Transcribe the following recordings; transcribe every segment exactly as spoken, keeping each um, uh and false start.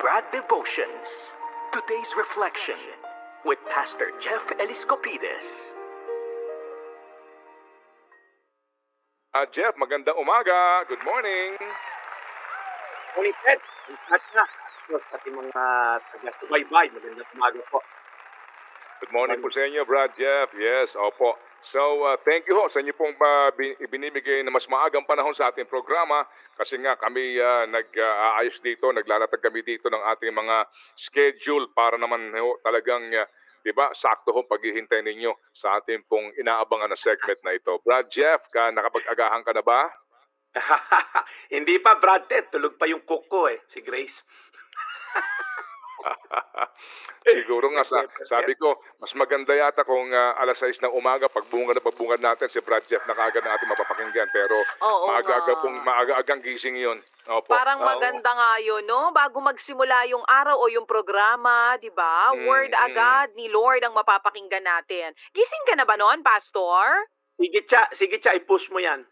Brad Devotions. Today's Reflection with Pastor Jeff Eliscopides. Ah, Jeff, magandang umaga. Good morning. Morning, Ted. At na, sa ating mga taga-subaybay, magandang umaga po. Good morning po sa inyo, Brad Jeff. Yes, opo. So, uh, thank you ho sa inyo pong uh, ibinibigay na mas maagang panahon sa ating programa kasi nga kami uh, nag-aayos uh, dito, naglalatag kami dito ng ating mga schedule para naman ho, talagang, uh, di ba, sakto ho paghihintay ninyo sa ating pong inaabangan na segment na ito. Brad Jeff, ka, nakapag-agahan ka na ba? Hindi pa, Brad Ted. Tulog pa yung cook ko eh, si Grace. Siguro nga sa, sabi ko, mas maganda yata kung uh, alas sais ng umaga, pagbungad na pagbungad natin si Brad Jeff na kaagad na ating mapapakinggan. Pero maaga-aga pong maaga-agang gising yun. Opo. Parang maganda nga yun, no? Bago magsimula yung araw o yung programa, di ba? Mm, Word mm. agad ni Lord ang mapapakinggan natin. Gising ka na ba noon, Pastor? Sige, Cha. Sige, Cha. I-push mo yan.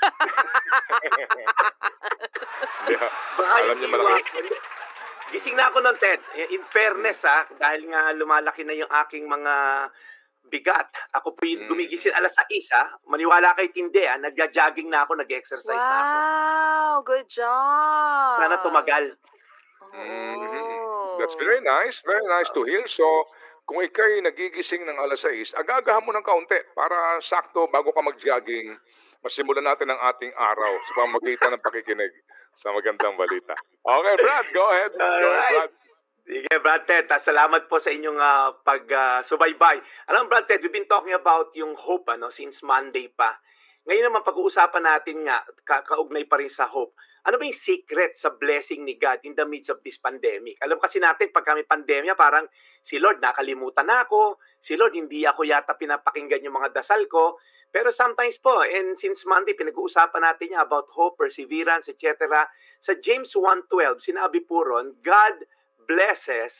Yeah. Alam niyo malaki. Gising na ako nun, Ted. In fairness, ha, dahil nga lumalaki na yung aking mga bigat. Ako po yung gumigising alas sais, ha. Maniwala kay Tinde, ha. Nagja-jogging na ako, nag-exercise wow, na ako. Wow, good job. Sana tumagal. Oh. Mm-hmm. That's very nice. Very nice to hear. So, kung ikay nagigising ng alas sais, agagahan mo ng kaunti para sakto bago ka mag-jogging, masimulan natin ang ating araw sa pamamagitan ng pakikinig sa magandang balita. Okay, Brad, go ahead. Go ahead, Brad. Sige, Brad Ted. Salamat po sa inyong uh, pag-subaybay. Uh, Alam, Brad Ted, we've been talking about yung hope ano, since Monday pa. Ngayon naman, pag-uusapan natin nga, ka kaugnay pa rin sa hope. Ano ba yung secret sa blessing ni God in the midst of this pandemic? Alam kasi natin, pag kami pandemya, parang si Lord, nakalimutan na ako. Si Lord, hindi ako yata pinapakinggan yung mga dasal ko. Pero sometimes po, and since Monday, pinag-uusapan natin niya about hope, perseverance, et cetera. Sa James one twelve, sinabi po ron, God blesses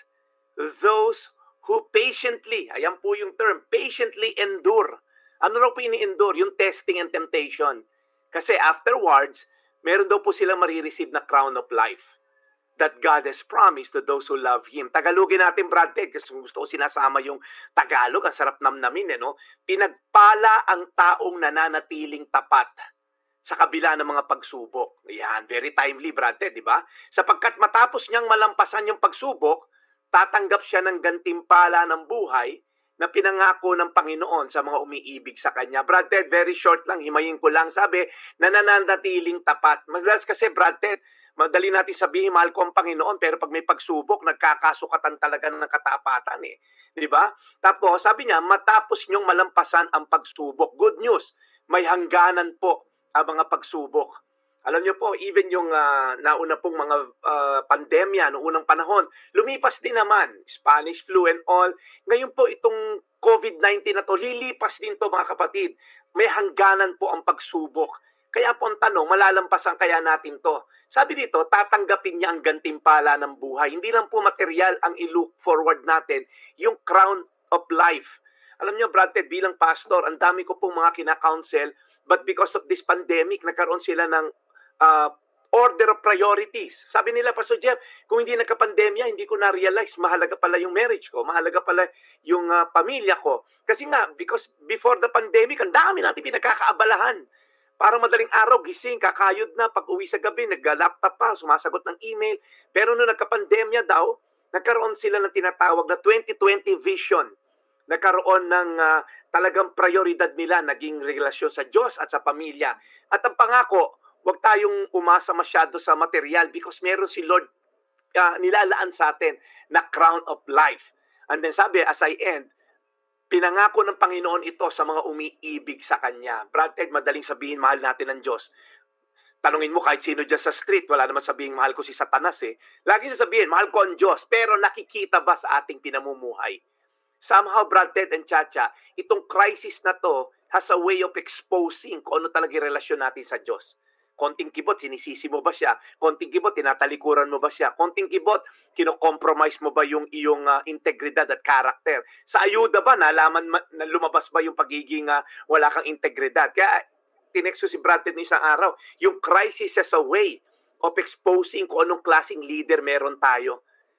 those who patiently, ayan po yung term, patiently endure. Ano raw po ini-endure? Yung testing and temptation. Kasi afterwards, meron daw po silang marireceive na crown of life that God has promised to those who love Him. Tagalogin natin, Brad Ted, kasi gusto ko sinasama yung Tagalog, ang sarap namnamin, eh, no? Pinagpala ang taong nananatiling tapat sa kabila ng mga pagsubok. Yan, very timely, Brad Ted, di ba? Sapagkat matapos niyang malampasan yung pagsubok, tatanggap siya ng gantimpala ng buhay na pinangako ng Panginoon sa mga umiibig sa Kanya. Brad Ted, very short lang, himayin ko lang, sabi, nananatiling tapat. Madalas kasi, Brad Ted, madali natin sabihin, mahal ko ang Panginoon, pero pag may pagsubok, nagkakasukatan talaga ng katapatan eh. Di ba? Tapos, sabi niya, matapos niyong malampasan ang pagsubok. Good news, may hangganan po ang mga pagsubok. Alam niyo po, even yung uh, nauna pong mga uh, pandemya noong unang panahon, lumipas din naman. Spanish flu and all. Ngayon po itong COVID nineteen na to, lilipas din to mga kapatid. May hangganan po ang pagsubok. Kaya po ang tanong, malalampasan kaya natin to? Sabi dito, tatanggapin niya ang gantimpala ng buhay. Hindi lang po material ang i-look forward natin, yung crown of life. Alam niyo, Brad Ted, bilang pastor, ang dami ko pong mga kina-counsel, but because of this pandemic, nagkaroon sila ng uh, order of priorities. Sabi nila, Pastor Jeff, kung hindi nagka-pandemya, hindi ko na-realize, mahalaga pala yung marriage ko, mahalaga pala yung uh, pamilya ko. Kasi nga, because before the pandemic, ang dami natin pinagkakaabalahan. Parang madaling araw, gising, kakayod na, pag uwi sa gabi, nag-laptop pa, sumasagot ng email. Pero nung nagka-pandemya daw, nagkaroon sila ng tinatawag na twenty twenty vision. Nagkaroon ng uh, talagang prioridad nila, naging relasyon sa Diyos at sa pamilya. At ang pangako, huwag tayong umasa masyado sa material because meron si Lord uh, nilalaan sa atin na crown of life. And then sabi, as I end, pinangako ng Panginoon ito sa mga umiibig sa Kanya. Brad Ted, madaling sabihin, mahal natin ang Diyos. Tanungin mo kahit sino dyan sa street, wala naman sabihin, mahal ko si Satanas eh. Lagi sasabihin, mahal ko ang Diyos, pero nakikita ba sa ating pinamumuhay? Somehow, Brad Ted and Chacha, itong crisis na to has a way of exposing kung ano talaga yung relasyon natin sa Diyos. Konting kibot, sinisisi mo ba siya? Konting kibot, tinatalikuran mo ba siya? Konting kibot, kino-compromise mo ba yung iyong uh, integridad at karakter? Sa ayuda ba, nalaman na lumabas ba yung pagiging uh, wala kang integridad? Kaya, tinexto si Brad Pitt isang araw, yung crisis as a way of exposing kung anong klaseng leader meron tayo.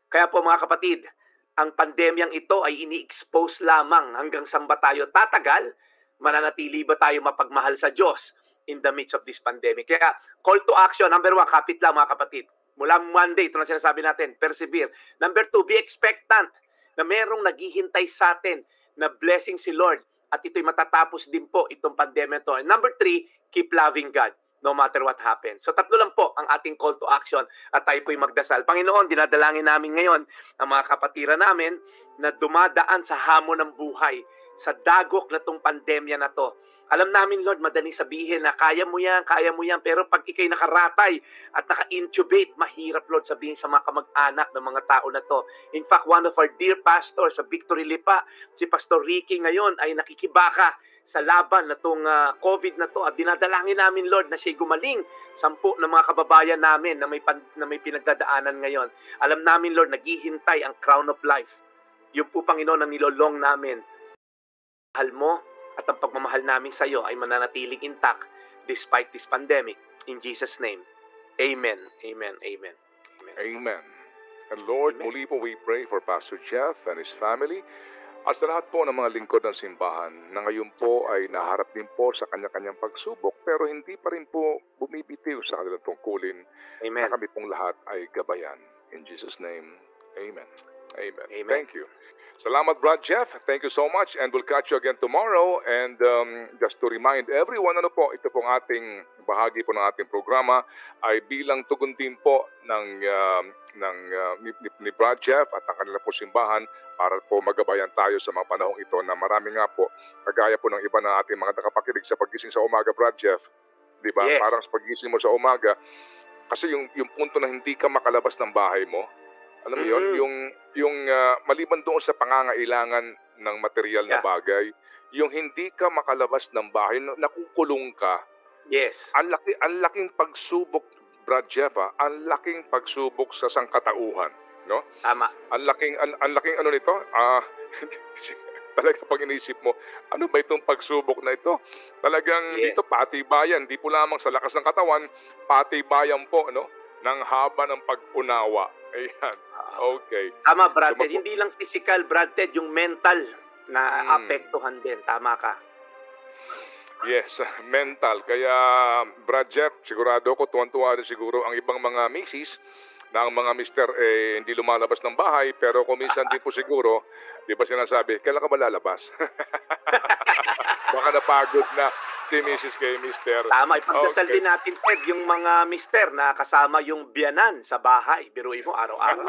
Kaya po mga kapatid, ang pandemyang ito ay ini-expose lamang hanggang saan ba tayo tatagal, mananatili ba tayo mapagmahal sa Diyos in the midst of this pandemic. Kaya call to action, number one, kapit lang mga kapatid. Mula Monday, ito na sinasabi natin, persevere. Number two, be expectant na merong naghihintay sa atin na blessing si Lord at ito'y matatapos din po itong pandemya to. And number three, keep loving God no matter what happens. So tatlo lang po ang ating call to action at tayo po'y magdasal. Panginoon, dinadalangin namin ngayon ang mga kapatiran namin na dumadaan sa hamon ng buhay, sa dagok na tong pandemya na to. Alam namin, Lord, madaling sabihin na kaya mo yan, kaya mo yan, pero pag ikay nakaratay at naka-intubate, mahirap, Lord, sabihin sa mga kamag-anak ng mga tao na to. In fact, one of our dear pastors sa Victory Lipa, si Pastor Ricky ngayon ay nakikibaka sa laban na tong uh, COVID na to at dinadalangin namin, Lord, na siya'y gumaling. Sampu ng mga kababayan namin na may, pan, na may pinagdadaanan ngayon. Alam namin, Lord, naghihintay ang crown of life. Yun po, Panginoon, ang nilolong namin. Mahal mo, at ang pagmamahal namin sa iyo ay mananatiling intact despite this pandemic. In Jesus' name, Amen, Amen, Amen. Amen. Amen. And Lord, Amen. muli po we pray for Pastor Jeff and his family at sa lahat po ng mga lingkod ng simbahan na ngayon po ay naharap din po sa kanya-kanyang pagsubok pero hindi pa rin po bumibitiw sa kanilang tungkulin. Amen. Na kami pong lahat ay gabayan. In Jesus' name, Amen. Amen. Amen. Thank you. Salamat, Brad Jeff. Thank you so much and we'll catch you again tomorrow. And um, just to remind everyone, ano po, ito pong ating bahagi po ng ating programa ay bilang tugon din po ng, uh, ng uh, ni, ni Brad Jeff at ang kanila po simbahan para po magabayan tayo sa mga panahong ito na marami nga po, kagaya po ng iba na ating mga nakapakinig sa paggising sa umaga, Brad Jeff. Di ba? Yes. Parang sa paggising mo sa umaga, kasi yung, yung punto na hindi ka makalabas ng bahay mo, alam mo yun, Mm-hmm. yung, yung uh, maliban doon sa pangangailangan ng material na Yeah. bagay, yung hindi ka makalabas ng bahay, nakukulong ka, Yes. ang, laki, ang laking pagsubok, Brad Jeff, ah, ang laking pagsubok sa sangkatauhan. No? Tama. Ang laking, ang, ang laking ano nito, ah, talaga pag inisip mo, ano ba itong pagsubok na ito? Talagang Yes. dito, patibayan, di po lamang sa lakas ng katawan, patibayan po, no? Ng haba ng pag-unawa. Ayan. Okay. Tama, Brad Ted. Sumapo- Hindi lang physical, Brad Ted, yung mental na Hmm. apektuhan din. Tama ka. Yes, mental. Kaya, Brad Jeff, sigurado ko, tuwan-tuwa rin siguro ang ibang mga misis na ang mga mister eh, hindi lumalabas ng bahay, pero kung minsan din po siguro, di ba sinasabi, kailan ka ba lalabas? Baka napagod na si missus kay mister. Tama, ipagdasal Okay. din natin, Ted, yung mga mister na kasama yung biyanan sa bahay. Biruin mo araw-araw.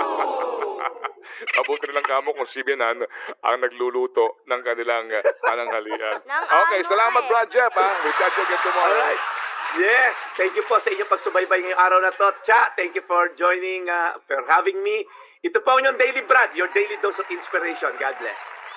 Mabuti na lang kamo kung si Binan ang nagluluto ng kanilang uh, pananghalian. Nang Okay, ano salamat, eh. Brad Jeff. Ha? We'll catch you again tomorrow. Alright. Yes, thank you po sa inyong pagsubaybay ngayong araw na to. Cha, thank you for joining, uh, for having me. Ito po ang inyong Daily Brad, your daily dose of inspiration. God bless.